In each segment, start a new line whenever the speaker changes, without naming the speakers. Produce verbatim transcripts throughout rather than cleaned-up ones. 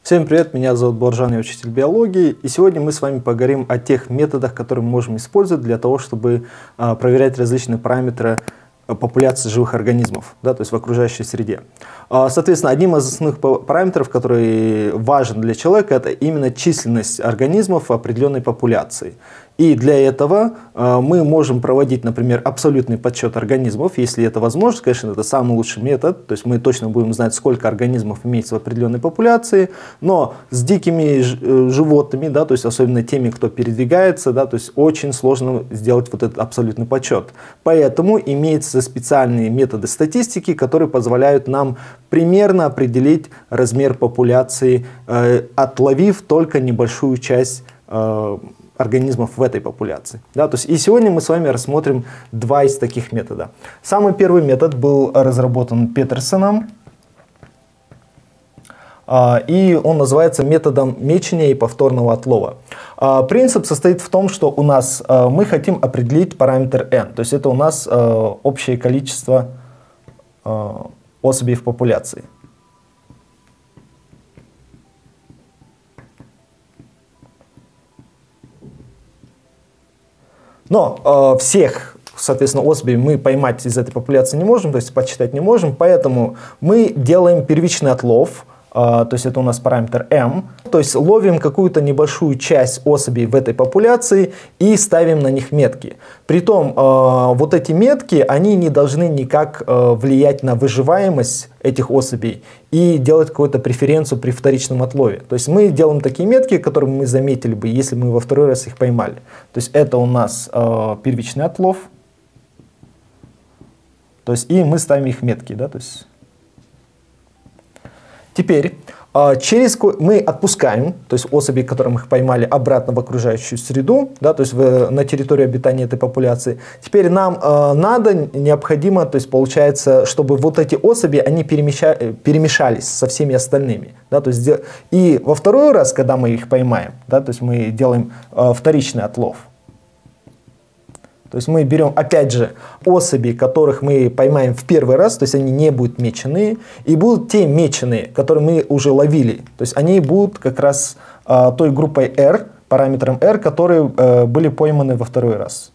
Всем привет, меня зовут Боржан, я учитель биологии, и сегодня мы с вами поговорим о тех методах, которые мы можем использовать для того, чтобы а, проверять различные параметры популяции живых организмов, да, то есть в окружающей среде. А, соответственно, одним из основных параметров, который важен для человека, это именно численность организмов в определенной популяции. И для этого э, мы можем проводить, например, абсолютный подсчет организмов, если это возможно. Конечно, это самый лучший метод, то есть мы точно будем знать, сколько организмов имеется в определенной популяции, но с дикими животными, да, то есть особенно теми, кто передвигается, да, то есть очень сложно сделать вот этот абсолютный подсчет. Поэтому имеются специальные методы статистики, которые позволяют нам примерно определить размер популяции, э, отловив только небольшую часть э, организмов в этой популяции. Да, то есть и сегодня мы с вами рассмотрим два из таких методов. Самый первый метод был разработан Петерсоном, и он называется методом мечения и повторного отлова. Принцип состоит в том, что у нас мы хотим определить параметр n, то есть это у нас общее количество особей в популяции. Но э, всех, соответственно, особей мы поймать из этой популяции не можем, то есть подсчитать не можем, поэтому мы делаем первичный отлов, э, то есть это у нас параметр m, то есть ловим какую-то небольшую часть особей в этой популяции и ставим на них метки. Притом э, вот эти метки, они не должны никак э, влиять на выживаемость этих особей и делать какую-то преференцию при вторичном отлове. То есть мы делаем такие метки, которые мы заметили бы, если мы во второй раз их поймали. То есть это у нас э, первичный отлов. То есть и мы ставим их метки. Да, то есть. Теперь э, через мы отпускаем, то есть особей, которые мы их поймали, обратно в окружающую среду, да, то есть в, на территорию обитания этой популяции. Теперь нам э, надо, необходимо, то есть получается, чтобы вот эти особи, они перемеща, перемешались со всеми остальными. Да, то есть, и во второй раз, когда мы их поймаем, да, то есть мы делаем э, вторичный отлов. То есть мы берем, опять же, особи, которых мы поймаем в первый раз, то есть они не будут меченые, и будут те меченые, которые мы уже ловили. То есть они будут как раз э, той группой R, параметром R, которые э, были пойманы во второй раз.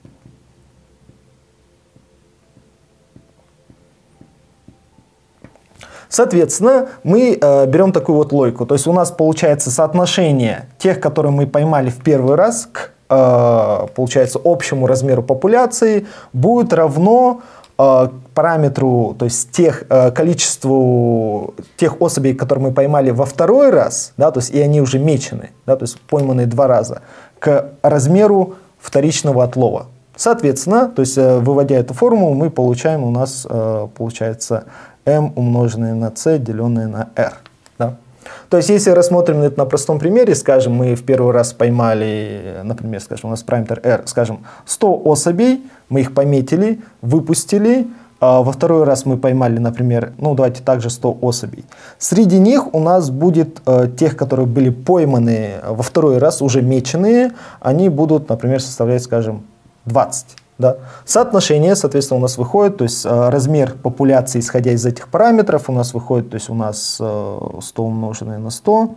Соответственно, мы э, берем такую вот логику. То есть у нас получается соотношение тех, которые мы поймали в первый раз, к получается, общему размеру популяции будет равно э, параметру, то есть тех, э, количеству тех особей, которые мы поймали во второй раз, да, то есть и они уже мечены, да, то есть пойманы два раза, к размеру вторичного отлова. Соответственно, то есть э, выводя эту формулу, мы получаем у нас, э, получается, m умноженное на c, деленное на r. Да? То есть, если рассмотрим это на простом примере, скажем, мы в первый раз поймали, например, скажем, у нас параметр r, скажем, сто особей, мы их пометили, выпустили, а во второй раз мы поймали, например, ну давайте также сто особей. Среди них у нас будет э, тех, которые были пойманы во второй раз, уже меченые, они будут, например, составлять, скажем, двадцать. Да. Соотношение, соответственно, у нас выходит, то есть э, размер популяции, исходя из этих параметров, у нас выходит, то есть у нас э, сто умноженное на сто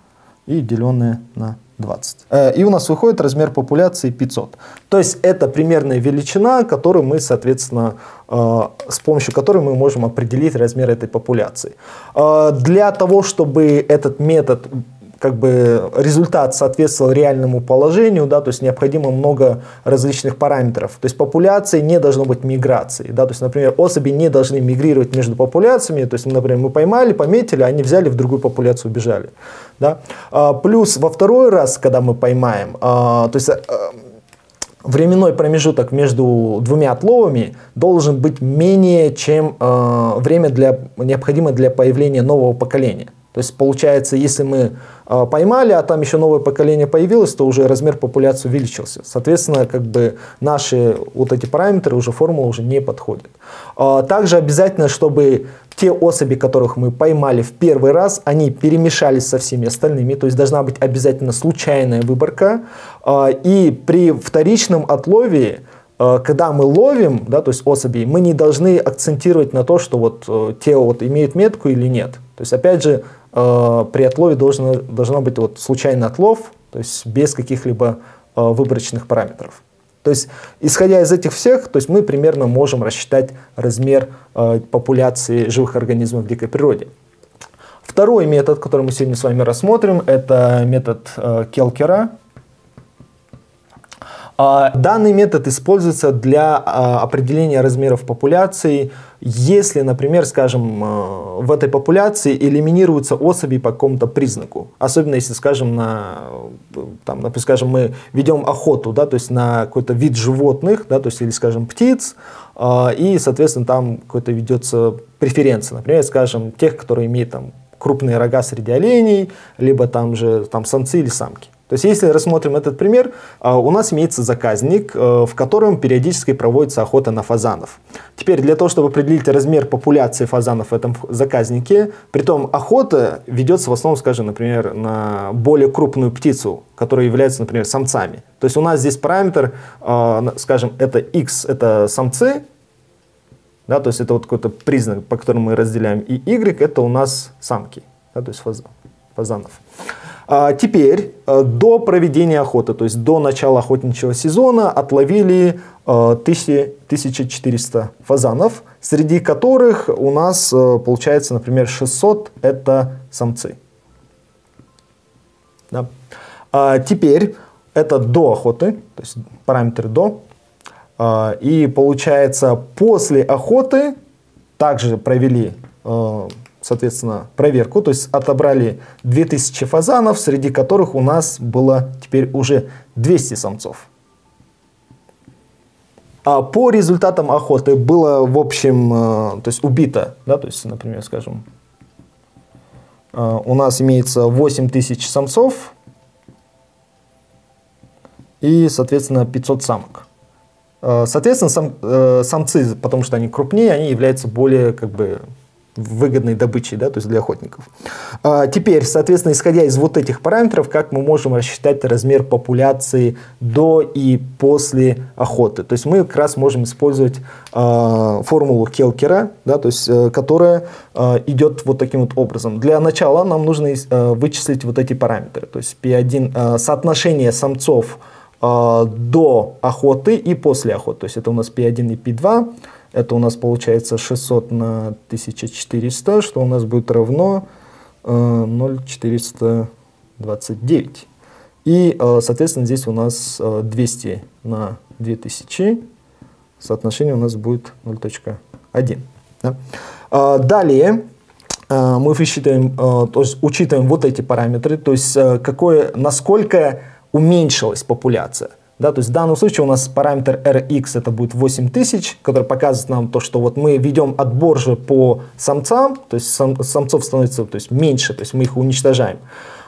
и деленное на двадцать. Э, и у нас выходит размер популяции пятьсот. То есть это примерная величина, которую мы, соответственно, э, с помощью которой мы можем определить размер этой популяции. Э, для того, чтобы этот метод, как бы результат соответствовал реальному положению, да, то есть необходимо много различных параметров. То есть популяции не должно быть миграции. Да, то есть, например, особи не должны мигрировать между популяциями. То есть, например, мы поймали, пометили, они взяли в другую популяцию, убежали. Да. А, плюс во второй раз, когда мы поймаем, а, то есть а, временной промежуток между двумя отловами должен быть менее, чем а, время для, необходимое для появления нового поколения. То есть получается, если мы э, поймали, а там еще новое поколение появилось, то уже размер популяции увеличился. Соответственно, как бы наши вот эти параметры, уже формула уже не подходит. Э, также обязательно, чтобы те особи, которых мы поймали в первый раз, они перемешались со всеми остальными. То есть должна быть обязательно случайная выборка. Э, и при вторичном отлове, э, когда мы ловим, да, то есть особей, мы не должны акцентировать на то, что вот э, те вот имеют метку или нет. То есть, опять же, э, при отлове должно, должно быть вот случайный отлов, то есть без каких-либо э, выборочных параметров. То есть, исходя из этих всех, то есть мы примерно можем рассчитать размер э, популяции живых организмов в дикой природе. Второй метод, который мы сегодня с вами рассмотрим, это метод э, Келкера. Данный метод используется для определения размеров популяции, если, например, скажем, в этой популяции элиминируются особи по какому-то признаку. Особенно если, скажем, на, там, например, скажем, мы ведем охоту, да, то есть на какой-то вид животных, да, то есть, или, скажем, птиц, и, соответственно, там какой-то ведется преференция, например, скажем, тех, которые имеют там крупные рога среди оленей, либо там же там самцы или самки. То есть, если рассмотрим этот пример, у нас имеется заказник, в котором периодически проводится охота на фазанов. Теперь, для того, чтобы определить размер популяции фазанов в этом заказнике, притом охота ведется в основном, скажем, например, на более крупную птицу, которая является, например, самцами. То есть, у нас здесь параметр, скажем, это X, это самцы, да, то есть, это вот какой-то признак, по которому мы разделяем, и Y, это у нас самки, да, то есть фазанов. А теперь до проведения охоты, то есть до начала охотничьего сезона, отловили тысяча четыреста фазанов, среди которых у нас получается, например, шестьсот это самцы. Да. А теперь это до охоты, то есть параметр до. И получается после охоты также провели, соответственно, проверку, то есть отобрали две тысячи фазанов, среди которых у нас было теперь уже двести самцов. А по результатам охоты было, в общем, то есть убито, да, то есть, например, скажем, у нас имеется восемь тысяч самцов и, соответственно, пятьсот самок. Соответственно, сам, самцы, потому что они крупнее, они являются более, как бы, выгодной добычей, да, то есть для охотников. А теперь, соответственно, исходя из вот этих параметров, как мы можем рассчитать размер популяции до и после охоты. То есть мы как раз можем использовать э, формулу Келкера, да, то есть, э, которая э, идет вот таким вот образом. Для начала нам нужно э, вычислить вот эти параметры. То есть пи один, э, соотношение самцов э, до охоты и после охоты. То есть это у нас пи один и пи два. Это у нас получается шестьсот на тысяча четыреста, что у нас будет равно э, ноль целых четыреста двадцать девять. И, э, соответственно, здесь у нас э, двести на две тысячи. Соотношение у нас будет ноль целых один. Да? Э, далее э, мы высчитываем, э, то есть учитываем вот эти параметры, то есть э, какое, насколько уменьшилась популяция. Да, то есть в данном случае у нас параметр эр икс это будет восемь тысяч, который показывает нам то, что вот мы ведем отбор же по самцам, то есть сам, самцов становится, то есть меньше, то есть мы их уничтожаем.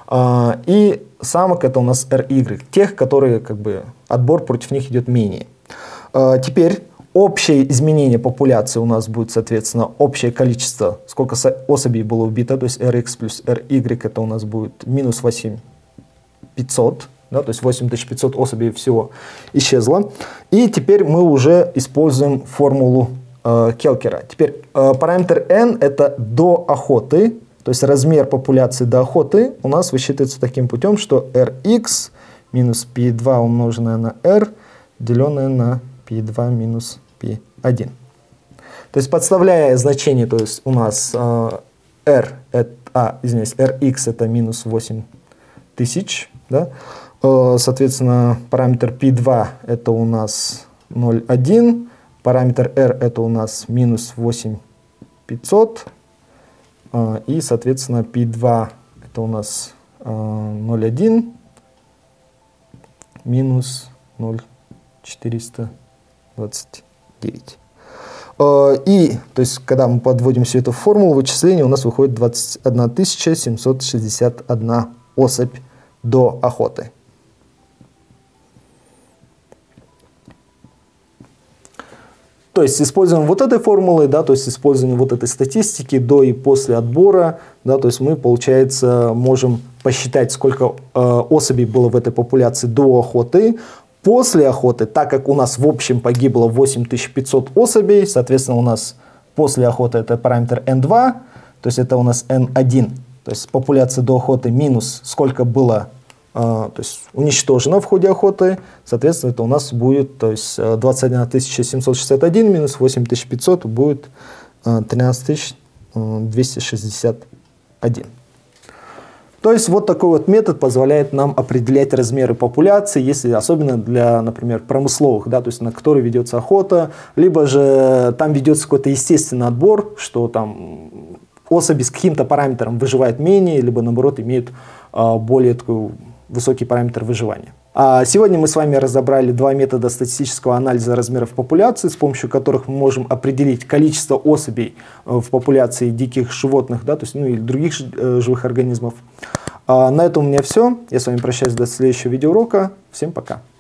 А, и самок это у нас эр игрек, тех, которые как бы отбор против них идет менее. А, теперь общее изменение популяции у нас будет, соответственно, общее количество, сколько особей было убито, то есть эр икс плюс эр игрек это у нас будет минус восемь тысяч пятьсот. Да, то есть восемь тысяч пятьсот особей всего исчезло. И теперь мы уже используем формулу э, Келкера. Теперь э, параметр n это до охоты, то есть размер популяции до охоты у нас высчитывается таким путем, что rx минус пи два умноженное на r, деленное на пи два минус пи один. То есть подставляя значение, то есть у нас э, r, это, а, извиняюсь, rx это минус восемь тысяч, да? Соответственно, параметр пи два это у нас ноль целых один, параметр r это у нас минус восемь тысяч пятьсот, и, соответственно, пи два это у нас ноль целых один минус ноль целых четыреста двадцать девять. И, то есть, когда мы подводим всю эту формулу вычисления, у нас выходит двадцать одна тысяча семьсот шестьдесят одна особь до охоты. То есть используем вот этой формулы, да, то есть используем вот этой статистики до и после отбора, да, то есть мы, получается, можем посчитать, сколько э, особей было в этой популяции до охоты. После охоты, так как у нас в общем погибло восемь тысяч пятьсот особей, соответственно, у нас после охоты это параметр эн два, то есть это у нас эн один. то есть популяция до охоты минус сколько было то есть уничтожено в ходе охоты, соответственно, это у нас будет, то есть двадцать одна тысяча семьсот шестьдесят один минус восемь тысяч пятьсот будет тринадцать тысяч двести шестьдесят один. То есть вот такой вот метод позволяет нам определять размеры популяции, если особенно для, например, промысловых, да, то есть на которые ведется охота, либо же там ведется какой-то естественный отбор, что там особи с каким-то параметром выживают менее, либо наоборот имеют а, более такой высокий параметр выживания. А сегодня мы с вами разобрали два метода статистического анализа размеров популяции, с помощью которых мы можем определить количество особей в популяции диких животных, да, то есть, ну, и других живых организмов. А на этом у меня все. Я с вами прощаюсь до следующего видеоурока. Всем пока.